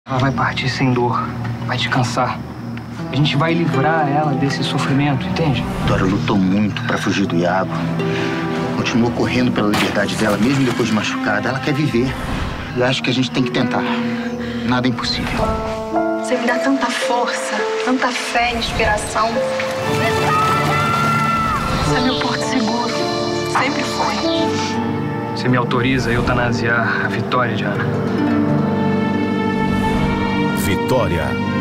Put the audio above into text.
Ela vai partir sem dor, vai descansar. A gente vai livrar ela desse sofrimento, entende? Dora lutou muito pra fugir do Iago. Continuou correndo pela liberdade dela, mesmo depois de machucada. Ela quer viver. E acho que a gente tem que tentar. Nada é impossível. Você me dá tanta força, tanta fé e inspiração. Você é meu porto seguro. Sempre foi. Você me autoriza a eutanasiar a Vitória, Diana? Vitória.